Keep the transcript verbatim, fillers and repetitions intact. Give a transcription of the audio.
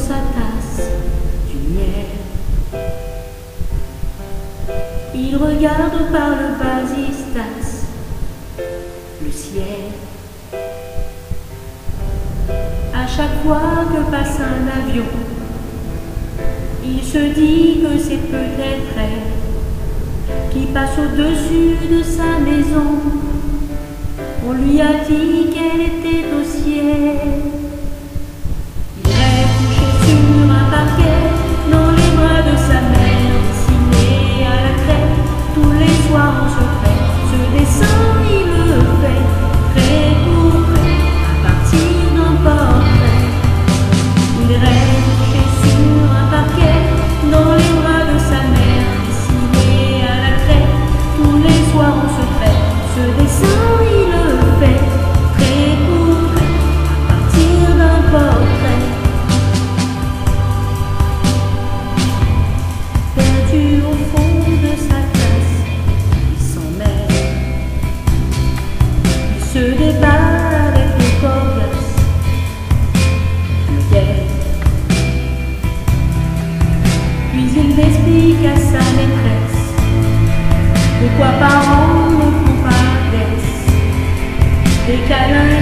sa tasse du miel. Il regarde par le vasistas le ciel. À chaque fois que passe un avion, il se dit que c'est peut-être elle qui passe au-dessus de sa maison. On lui a dit qu'elle était au ciel. Il rêve couché sur un parquet, dans les bras de sa mère, dessiné à la craie, tous les soirs en secret. Ce dessin, il le fait, trait pour trait, à partir d'un portrait. Il rêve couché sur un parquet, dans les bras de sa mère, dessiné à la craie, tous les soirs en secret. Ce dessin, il le fait, trait pour trait, à partir d'un portrait. Perdu au fond de sa classe, il s'en mêle. Il se débat avec le coriace, le guet. Puis il explique à sa maîtresse pourquoi parents ne font pas d'ess. Des câlins